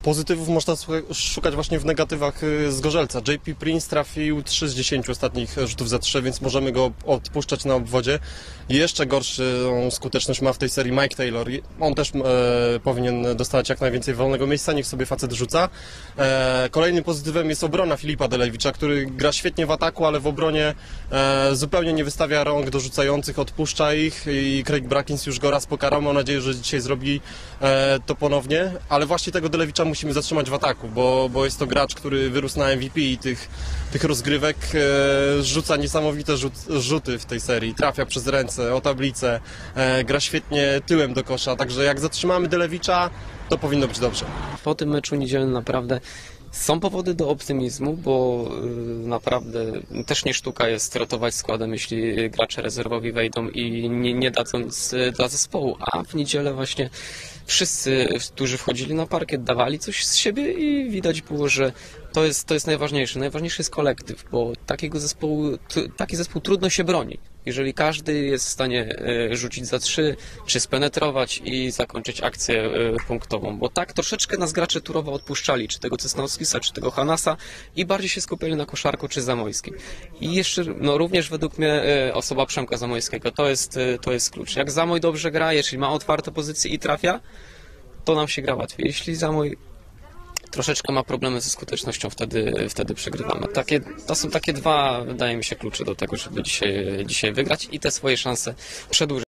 Pozytywów można szukać właśnie w negatywach z Gorzelca. JP Prince trafił 3 z 10 ostatnich rzutów za 3, więc możemy go odpuszczać na obwodzie. Jeszcze gorszą skuteczność ma w tej serii Mike Taylor. On też powinien dostawać jak najwięcej wolnego miejsca, niech sobie facet rzuca. Kolejnym pozytywem jest obrona Filipa Delewicza, który gra świetnie w ataku, ale w obronie zupełnie nie wystawia rąk do rzucających, odpuszcza ich i Craig Brackins już go raz pokarał. Mam nadzieję, że dzisiaj zrobi to ponownie, ale właśnie tego Delewicza musimy zatrzymać w ataku, bo jest to gracz, który wyrósł na MVP i tych rozgrywek, rzuca niesamowite rzuty w tej serii, trafia przez ręce, o tablicę, gra świetnie tyłem do kosza, także jak zatrzymamy Delewicza, to powinno być dobrze. Po tym meczu niedzielnym naprawdę są powody do optymizmu, bo naprawdę też nie sztuka jest ratować składem, jeśli gracze rezerwowi wejdą i nie dadzą dla zespołu, a w niedzielę właśnie wszyscy, którzy wchodzili na parkiet, dawali coś z siebie i widać było, że to jest najważniejsze. Najważniejszy jest kolektyw, bo taki zespół trudno się broni. Jeżeli każdy jest w stanie rzucić za 3, czy spenetrować i zakończyć akcję punktową, bo tak troszeczkę nas gracze Turowa odpuszczali, czy tego Cysnauskisa, czy tego Hanasa i bardziej się skupiali na Koszarku czy Zamojskiej. I jeszcze również według mnie osoba Przemka Zamojskiego, to jest klucz. Jak Zamoj dobrze gra, jeśli ma otwarte pozycje i trafia, to nam się gra łatwiej. Jeśli Zamoj troszeczkę ma problemy ze skutecznością, wtedy przegrywamy. To są takie dwa, wydaje mi się, klucze do tego, żeby dzisiaj wygrać i te swoje szanse przedłużyć.